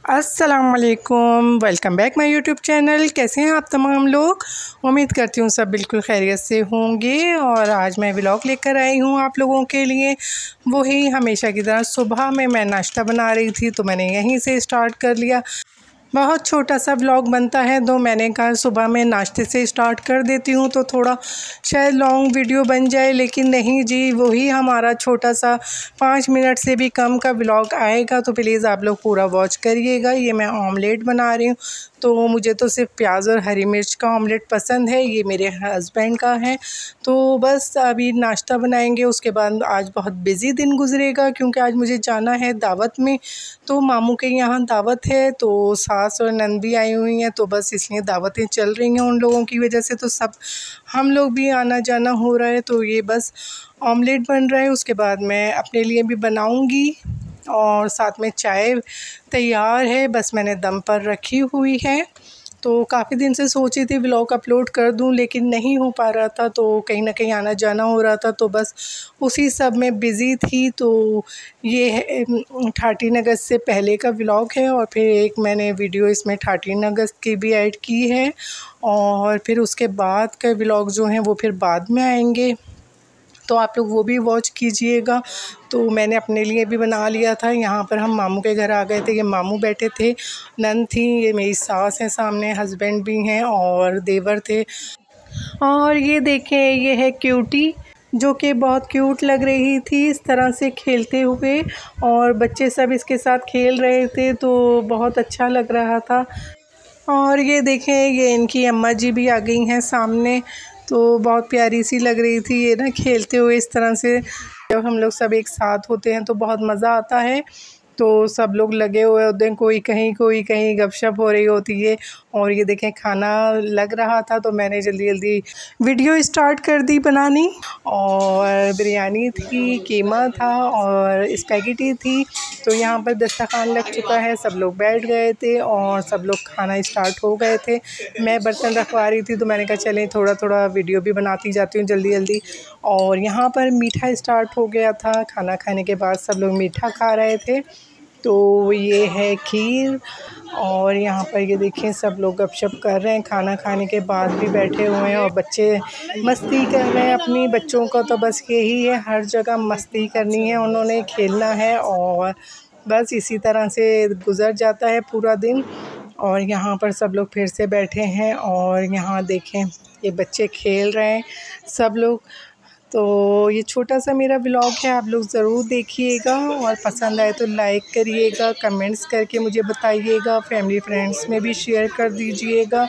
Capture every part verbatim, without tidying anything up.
अस्सलाम वालेकुम, welcome back my YouTube channel. कैसे हैं आप तमाम लोग? उम्मीद करती हूँ सब बिल्कुल खैरियत से होंगे। और आज मैं व्लॉग लेकर आई हूँ आप लोगों के लिए। वही हमेशा की तरह सुबह में मैं नाश्ता बना रही थी तो मैंने यहीं से स्टार्ट कर लिया। बहुत छोटा सा व्लॉग बनता है तो मैंने कहा सुबह में नाश्ते से स्टार्ट कर देती हूँ तो थोड़ा शायद लॉन्ग वीडियो बन जाए, लेकिन नहीं जी, वही हमारा छोटा सा पाँच मिनट से भी कम का व्लॉग आएगा। तो प्लीज़ आप लोग पूरा वॉच करिएगा। ये मैं ऑमलेट बना रही हूँ तो मुझे तो सिर्फ प्याज और हरी मिर्च का ऑमलेट पसंद है, ये मेरे हस्बैंड का है। तो बस अभी नाश्ता बनाएंगे, उसके बाद आज बहुत बिज़ी दिन गुजरेगा क्योंकि आज मुझे जाना है दावत में। तो मामू के यहाँ दावत है तो सास और नंद भी आई हुई हैं, तो बस इसलिए दावतें चल रही हैं उन लोगों की वजह से, तो सब हम लोग भी आना जाना हो रहा है। तो ये बस ऑमलेट बन रहा है, उसके बाद मैं अपने लिए भी बनाऊंगी और साथ में चाय तैयार है, बस मैंने दम पर रखी हुई है। तो काफ़ी दिन से सोची थी व्लॉग अपलोड कर दूं, लेकिन नहीं हो पा रहा था, तो कहीं ना कहीं आना जाना हो रहा था, तो बस उसी सब में बिज़ी थी। तो ये है थर्टीन अगस्त से पहले का व्लॉग है और फिर एक मैंने वीडियो इसमें थर्टीन अगस्त की भी ऐड की है और फिर उसके बाद का व्लॉग जो हैं वो फिर बाद में आएंगे, तो आप लोग वो भी वॉच कीजिएगा। तो मैंने अपने लिए भी बना लिया था। यहाँ पर हम मामू के घर आ गए थे, ये मामू बैठे थे, नंद थी, ये मेरी सास है सामने, हस्बैंड भी हैं और देवर थे। और ये देखें, ये है क्यूटी जो कि बहुत क्यूट लग रही थी इस तरह से खेलते हुए, और बच्चे सब इसके साथ खेल रहे थे तो बहुत अच्छा लग रहा था। और ये देखें, ये इनकी अम्मा जी भी आ गई हैं सामने, तो बहुत प्यारी सी लग रही थी ये ना खेलते हुए इस तरह से। जब हम लोग सब एक साथ होते हैं तो बहुत मज़ा आता है। तो सब लोग लगे हुए होते हैं, कोई कहीं कोई कहीं गपशप हो रही होती है। और ये देखें, खाना लग रहा था तो मैंने जल्दी जल्दी वीडियो स्टार्ट कर दी बनानी। और बिरयानी थी, कीमा था और स्पैगेटी थी। तो यहाँ पर दस्तरखान लग चुका है, सब लोग बैठ गए थे और सब लोग खाना स्टार्ट हो गए थे। मैं बर्तन रखवा रही थी तो मैंने कहा चलें थोड़ा थोड़ा वीडियो भी बनाती जाती हूँ जल्दी जल्दी। और यहाँ पर मीठा स्टार्ट हो गया था, खाना खाने के बाद सब लोग मीठा खा रहे थे। तो ये है खीर। और यहाँ पर ये देखें, सब लोग गपशप कर रहे हैं, खाना खाने के बाद भी बैठे हुए हैं और बच्चे मस्ती कर रहे हैं अपनी। बच्चों का तो बस यही है, हर जगह मस्ती करनी है, उन्होंने खेलना है और बस इसी तरह से गुज़र जाता है पूरा दिन। और यहाँ पर सब लोग फिर से बैठे हैं और यहाँ देखें, ये बच्चे खेल रहे हैं सब लोग। तो ये छोटा सा मेरा व्लॉग है, आप लोग ज़रूर देखिएगा और पसंद आए तो लाइक करिएगा, कमेंट्स करके मुझे बताइएगा, फैमिली फ्रेंड्स में भी शेयर कर दीजिएगा।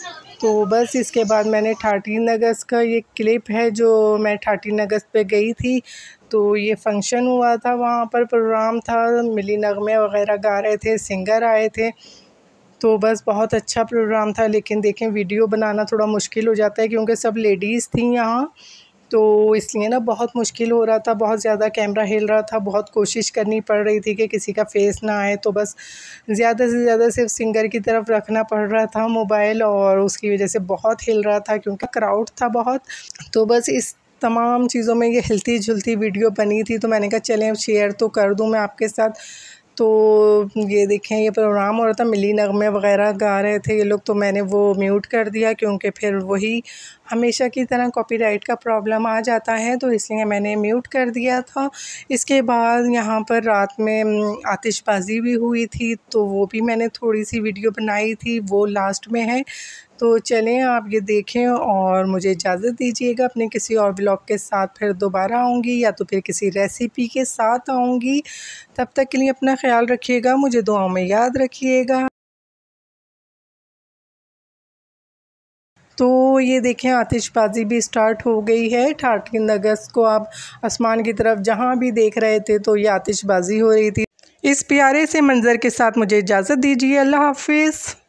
तो बस इसके बाद मैंने थर्टीन अगस्त का ये क्लिप है जो मैं थर्टीन अगस्त पे गई थी, तो ये फंक्शन हुआ था, वहाँ पर प्रोग्राम था, मिली नगमे वगैरह गा रहे थे, सिंगर आए थे। तो बस बहुत अच्छा प्रोग्राम था, लेकिन देखें वीडियो बनाना थोड़ा मुश्किल हो जाता है क्योंकि सब लेडीज़ थी यहाँ, तो इसलिए ना बहुत मुश्किल हो रहा था, बहुत ज़्यादा कैमरा हिल रहा था, बहुत कोशिश करनी पड़ रही थी कि किसी का फेस ना आए। तो बस ज़्यादा से ज़्यादा सिर्फ सिंगर की तरफ रखना पड़ रहा था मोबाइल, और उसकी वजह से बहुत हिल रहा था क्योंकि क्राउड था बहुत। तो बस इस तमाम चीज़ों में ये हिलती झुलती वीडियो बनी थी, तो मैंने कहा चलें शेयर तो कर दूँ मैं आपके साथ। तो ये देखें, ये प्रोग्राम हो रहा था, मिली नगमे वगैरह गा रहे थे ये लोग, तो मैंने वो म्यूट कर दिया क्योंकि फिर वही हमेशा की तरह कॉपीराइट का प्रॉब्लम आ जाता है, तो इसलिए मैंने म्यूट कर दिया था। इसके बाद यहाँ पर रात में आतिशबाज़ी भी हुई थी, तो वो भी मैंने थोड़ी सी वीडियो बनाई थी, वो लास्ट में है। तो चलें आप ये देखें और मुझे इजाज़त दीजिएगा। अपने किसी और ब्लॉग के साथ फिर दोबारा आऊँगी या तो फिर किसी रेसिपी के साथ आऊँगी। तब तक के लिए अपना ख्याल रखिएगा, मुझे दुआओं में याद रखिएगा। तो ये देखें, आतिशबाज़ी भी स्टार्ट हो गई है। थर्टीन अगस्त को आप आसमान की तरफ जहाँ भी देख रहे थे तो ये आतिशबाज़ी हो रही थी। इस प्यारे से मंज़र के साथ मुझे इजाज़त दीजिए। अल्लाह हाफ़िज़।